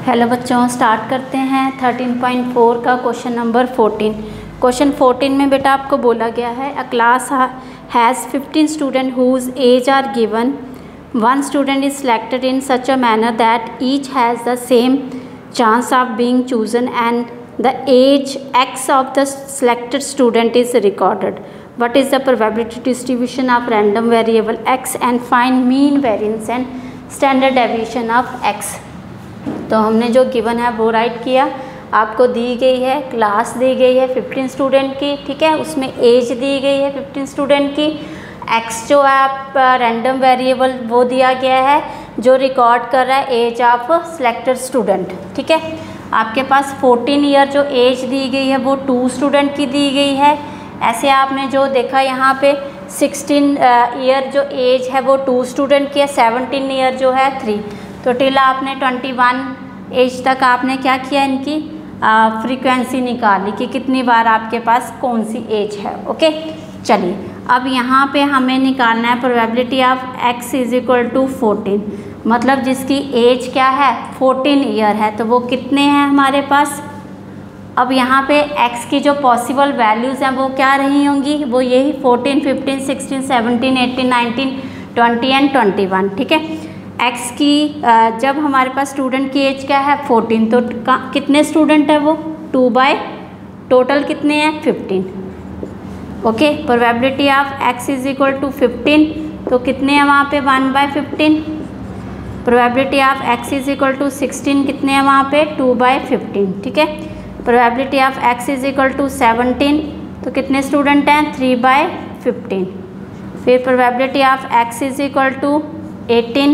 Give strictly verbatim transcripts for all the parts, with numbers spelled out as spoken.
Hello बच्चों, start करते हैं थर्टीन पॉइंट फोर का question number fourteen. Question fourteen में बेटा आपको बोला गया है a class has fifteen student whose age are given, one student is selected in such a manner that each has the same chance of being chosen and the age x of the selected student is recorded. What is the probability distribution of random variable x and find mean variance and standard deviation of x। तो हमने जो given है वो right किया। आपको दी गई है class दी गई है फिफ्टीन स्टूडेंट की, ठीक है, उसमें एज दी गई है फिफ्टीन स्टूडेंट की। x जो है आप रैंडम वेरिएबल वो दिया गया है जो रिकॉर्ड कर रहा है एज ऑफ सिलेक्टेड स्टूडेंट, ठीक है। आपके पास फोर्टीन ईयर जो एज दी गई है वो टू स्टूडेंट की दी गई है। ऐसे आपने जो देखा यहाँ पे सिक्सटीन ईयर जो एज है वो टू स्टूडेंट की है, सेवनटीन ईयर जो है थ्री। तो टिल आपने ट्वेंटी वन एज तक आपने क्या किया, इनकी फ्रीक्वेंसी निकाली कि कितनी बार आपके पास कौन सी एज है। ओके, चलिए अब यहाँ पे हमें निकालना है probability of x is equal to fourteen, मतलब जिसकी एज क्या है फोर्टीन ईयर है, तो वो कितने हैं हमारे पास। अब यहाँ पे x की जो पॉसिबल वैल्यूज़ हैं वो क्या रही होंगी, वो यही fourteen, fifteen, sixteen, seventeen, eighteen, nineteen, twenty and twenty one, ठीक है। x की जब हमारे पास स्टूडेंट की एज क्या है फोर्टीन, तो कितने स्टूडेंट है वो टू बाय टोटल कितने हैं fifteen. Okay, probability of x is equal to fifteen, तो कितने हैं वहाँ पे one by fifteen. Probability of x is equal to sixteen, कितने हैं वहाँ पे टू बाय फिफ्टीन, ठीक है। Probability of x is equal to seventeen, तो कितने स्टूडेंट हैं थ्री बाय फिफ्टीन। फिर probability of x is equal to eighteen,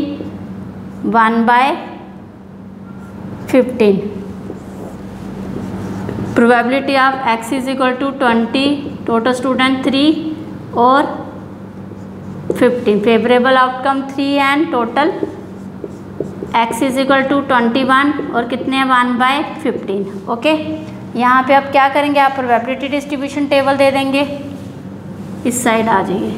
one by fifteen. Probability of x is equal to twenty, total student three और fifteen. Favourable outcome three and total x is equal to twenty one और कितने हैं one by fifteen. Okay, यहाँ पे अब क्या करेंगे, आप प्रोबेबिलिटी डिस्ट्रीब्यूशन टेबल दे देंगे, इस साइड आ जाइए।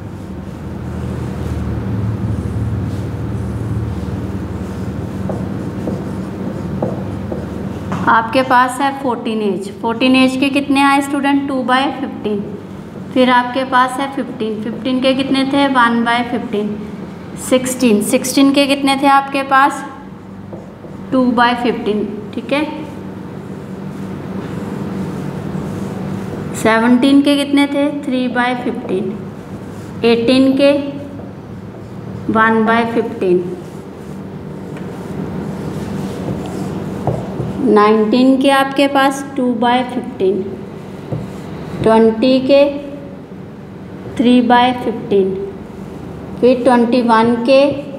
आपके पास है फोर्टीन एज, फोर्टीन एज के कितने आए स्टूडेंट टू बाय फिफ्टीन। फिर आपके पास है फिफ्टीन, फिफ्टीन के कितने थे one by fifteen. Sixteen, sixteen के कितने थे आपके पास टू बाय फिफ्टीन, ठीक है। सेवनटीन के कितने थे थ्री बाय फिफ्टीन। एटीन के वन बाय फिफ्टीन। नाइनटीन के आपके पास टू बाय फिफ्टीन। ट्वेंटी के थ्री बाय फिफ्टीन। फिर ट्वेंटी वन के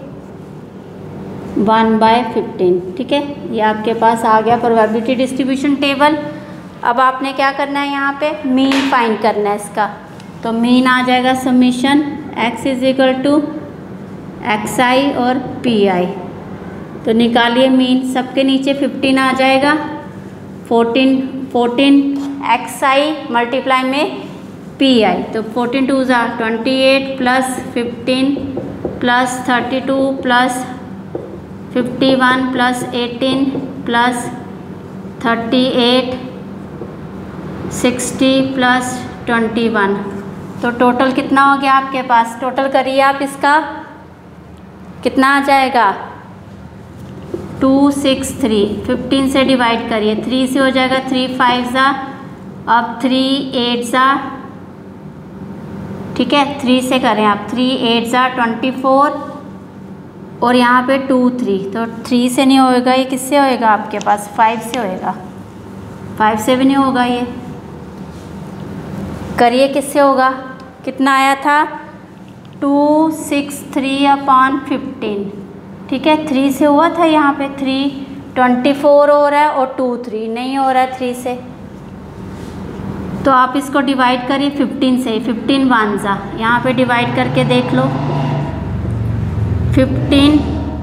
वन बाय फिफ्टीन, ठीक है। ये आपके पास आ गया प्रोबेबिलिटी डिस्ट्रीब्यूशन टेबल। अब आपने क्या करना है, यहाँ पे मीन फाइंड करना है इसका। तो मीन आ जाएगा summation x is equal to x i और पी आई। तो निकालिए मीन, सबके नीचे फिफ्टीन आ जाएगा। Fourteen fourteen x i multiply में पी आई, तो फोर्टीन टू ज़ा twenty eight plus fifteen plus thirty two plus fifty one plus eighteen plus thirty eight sixty plus twenty one. तो टोटल कितना हो गया आपके पास, टोटल करिए आप इसका, कितना आ जाएगा टू सिक्स थ्री। फिफ्टीन से डिवाइड करिए, थ्री से हो जाएगा थ्री फाइव ज़ा, अब थ्री एट ज़ा, ठीक है। थ्री से करें आप, थ्री एट ज़ा ट्वेंटी फोर और यहाँ पे टू थ्री, तो थ्री से नहीं होएगा, ये किससे होएगा आपके पास फाइव से होएगा। फाइव से भी नहीं होगा, ये करिए किससे होगा, कितना आया था two six three upon fifteen, ठीक है। थ्री से हुआ था यहाँ पे, थ्री ट्वेंटी फोर हो रहा है और टू थ्री नहीं हो रहा है थ्री से। तो आप इसको डिवाइड करिए फिफ्टीन से, फिफ्टीन वन ज़ा, यहाँ पे डिवाइड करके देख लो। फिफ्टीन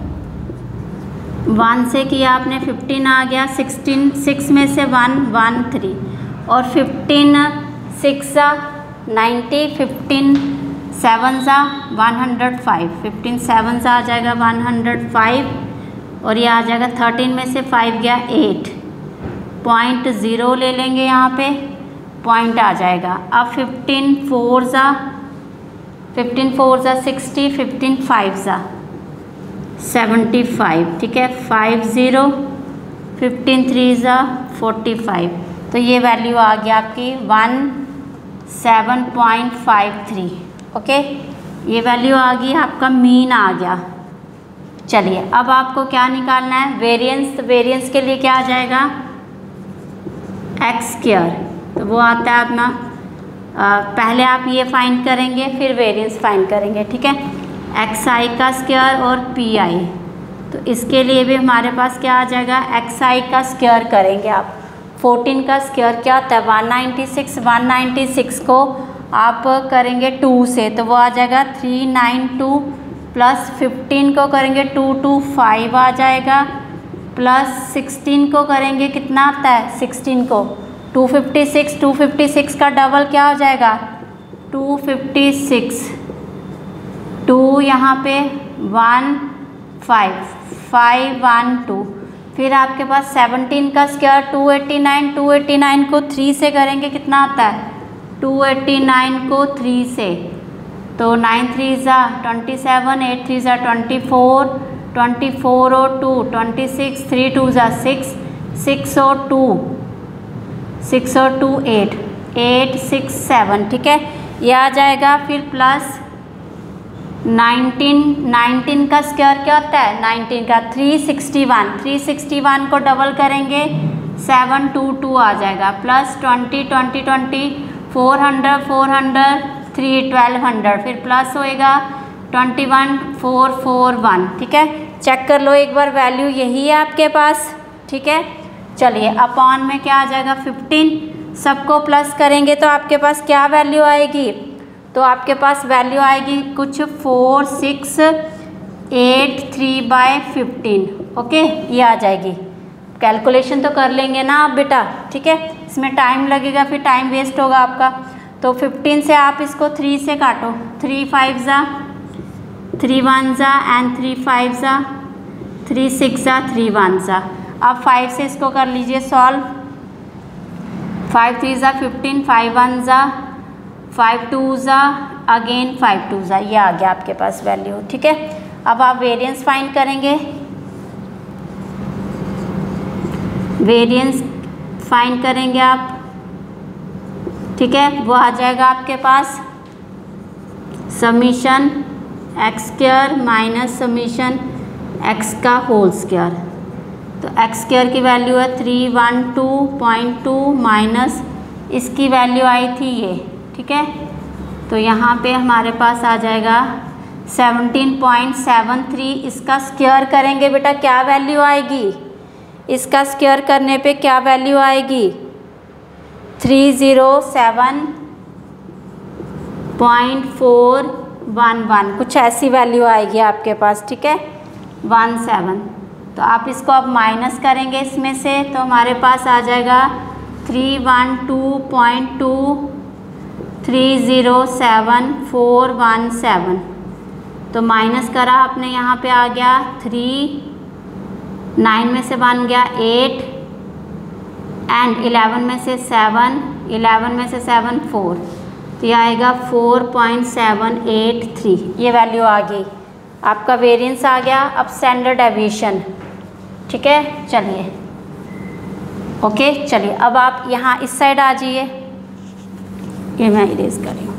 वन से किया आपने, फिफ्टीन आ गया। सिक्सटीन, सिक्स में से वन, वन थ्री और फिफ्टीन सिक्स ज़ा नाइन्टी, फिफ्टीन सेवन ज़ा one hundred five, fifteen seven ज़ा आ जाएगा वन हंड्रेड फाइव और ये आ जाएगा थर्टीन में से फाइव गया एट, पॉइंट ज़ीरो ले लेंगे यहाँ पे, पॉइंट आ जाएगा। अब फिफ्टीन फोर ज़ा फिफ्टीन फोर ज़ा सिक्सटी, फिफ्टीन फाइव ज़ा सेवेंटी फाइव, ठीक है, फाइव ज़ीरो, फिफ्टीन थ्री ज़ा फोर्टी फाइव। तो ये वैल्यू आ गया आपकी one seven point five three. Okay, ये वैल्यू आ गई, आपका मीन आ गया। चलिए अब आपको क्या निकालना है, वेरिएंस। तो वेरिएंस के लिए क्या आ जाएगा, एक्स स्क्वायर, तो वो आता है अपना, आ, पहले आप ये फाइंड करेंगे फिर वेरिएंस फाइंड करेंगे, ठीक है, एक्स आई का स्क्वायर और पी आई। तो इसके लिए भी हमारे पास क्या आ जाएगा, एक्स आई का स्क्वायर करेंगे आप, फोर्टीन का स्क्वायर क्या होता है one ninety six, one ninety six को आप करेंगे टू से तो वो आ जाएगा three nine two, plus fifteen को करेंगे टू टू फाइव आ जाएगा, प्लस सिक्सटीन को करेंगे कितना आता है, सिक्सटीन को two fifty six, two fifty six का डबल क्या हो जाएगा टू फिफ्टी सिक्स, टू यहाँ पे one five, five one two, फिर आपके पास सेवनटीन का square two eighty nine, two eighty nine को थ्री से करेंगे कितना आता है टू एटी नाइन को थ्री से, तो नाइन थ्री ज़ा ट्वेंटी सेवन, एट थ्री ज़ा ट्वेंटी फोर, ट्वेंटी फोर और two twenty six, three to ज़ा सिक्स, सिक्स और टू सिक्स और two eight, eight six seven, ठीक है, ये आ जाएगा। फिर प्लस नाइनटीन, नाइनटीन का स्क्वायर क्या होता है नाइनटीन का three sixty one, three sixty one को डबल करेंगे सेवन टू टू आ जाएगा, plus twenty, twenty twenty, four hundred, four hundred, three twelve hundred, फिर प्लस होएगा twenty one, four four one, ठीक है, चेक कर लो एक बार, वैल्यू यही है आपके पास, ठीक है। चलिए अपॉन में क्या आ जाएगा फिफ्टीन, सबको प्लस करेंगे तो आपके पास क्या वैल्यू आएगी, तो आपके पास वैल्यू आएगी कुछ four six eight three by fifteen. Okay, ये आ जाएगी, कैलकुलेशन तो कर लेंगे ना आप बेटा, ठीक है, इसमें टाइम लगेगा, फिर टाइम वेस्ट होगा आपका। तो फिफ्टीन से आप इसको थ्री से काटो, थ्री फाइव ज़ा, थ्री वन ज़ा एंड थ्री फाइव ज़ा, थ्री सिक्स ज़ा, थ्री वन ज़ा। अब फाइव से इसको कर लीजिए सॉल्व, फाइव थ्री ज़ा फिफ्टीन, फाइव वन ज़ा, फाइव टू ज़ा, अगेन फाइव टू ज़ा, ये आ गया आपके पास वैल्यू, ठीक है। अब आप वेरिएंस फाइंड करेंगे, वेरिएंस फाइंड करेंगे आप, ठीक है, वो आ जाएगा आपके पास summation x square minus summation x का होल स्क्वायर। तो एक्स स्क्वायर की वैल्यू है three one two point two minus इसकी वैल्यू आई थी ये, ठीक है, तो यहाँ पे हमारे पास आ जाएगा सेवनटीन पॉइंट सेवन थ्री। इसका स्क्वायर करेंगे बेटा क्या वैल्यू आएगी, इसका स्क्वायर करने पे क्या वैल्यू आएगी three zero seven point four one one, कुछ ऐसी वैल्यू आएगी आपके पास, ठीक है, वन सेवन। तो आप इसको अब माइनस करेंगे इसमें से, तो हमारे पास आ जाएगा three one two point two three zero seven four one seven. तो माइनस करा आपने, यहाँ पे आ गया थ्री, नाइन में से वन गया एट एंड इलेवन में से सेवन, इलेवन में से सेवन फोर, तो ये आएगा four point seven eight three, ये वैल्यू आ गई, आपका वेरिएंस आ गया। अब स्टैंडर्ड डेविएशन, ठीक है, चलिए ओके, चलिए अब आप यहाँ इस साइड आ जाइए, ये मैं इरेज कर रही हूँ।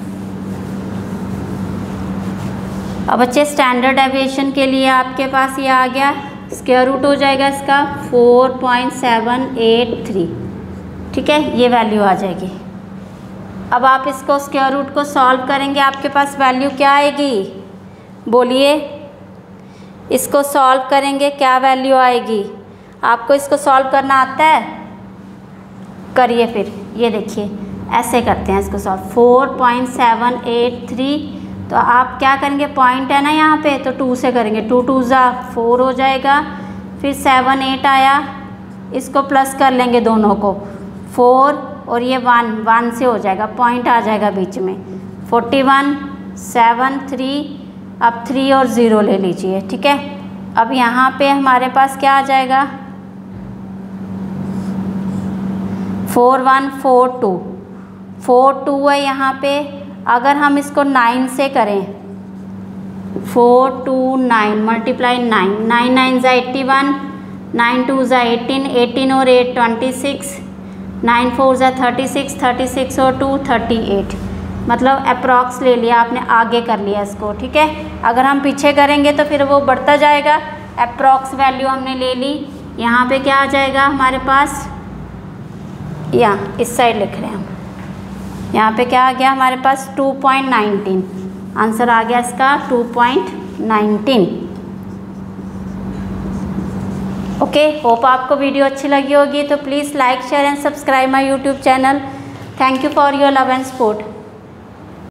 अब बच्चे स्टैंडर्ड डेविएशन के लिए आपके पास ये आ गया, स्क्वायर रूट हो जाएगा इसका four point seven eight three, ठीक है, ये वैल्यू आ जाएगी। अब आप इसको स्क्वायर रूट को सॉल्व करेंगे, आपके पास वैल्यू क्या आएगी बोलिए, इसको सॉल्व करेंगे क्या वैल्यू आएगी, आपको इसको सॉल्व करना आता है, करिए फिर, ये देखिए ऐसे करते हैं इसको solve, four point seven eight three. तो आप क्या करेंगे, पॉइंट है ना यहाँ पे, तो टू से करेंगे, टू टू ज़ा फोर हो जाएगा, फिर सेवन एट आया, इसको प्लस कर लेंगे दोनों को, फोर और ये वन, वन से हो जाएगा, पॉइंट आ जाएगा बीच में, फोर्टी वन, सेवन, थ्री, अब थ्री और ज़ीरो ले लीजिए, ठीक है, अब यहाँ पे हमारे पास क्या आ जाएगा, four one four two, four two है यहाँ पे। अगर हम इसको नाइन से करें, four two nine multiply nine, nine nine ज़ा एट्टी वन, नाइन टू ज़ा एटीन, एटीन और eight twenty six, nine four ज़ा थर्टी सिक्स, थर्टी सिक्स और टू थर्टी एट। मतलब अप्रॉक्स ले लिया आपने, आगे कर लिया इसको, ठीक है। अगर हम पीछे करेंगे तो फिर वो बढ़ता जाएगा। अप्रॉक्स वैल्यू हमने ले ली। यहाँ पे क्या आ जाएगा हमारे पास, यहाँ इस साइड लिख रहे हैं हम, यहाँ पे क्या आ गया हमारे पास टू पॉइंट नाइनटीन, आंसर आ गया इसका two point nineteen. Okay, hope आपको वीडियो अच्छी लगी होगी। तो please like share and subscribe my YouTube channel. Thank you for your love and support.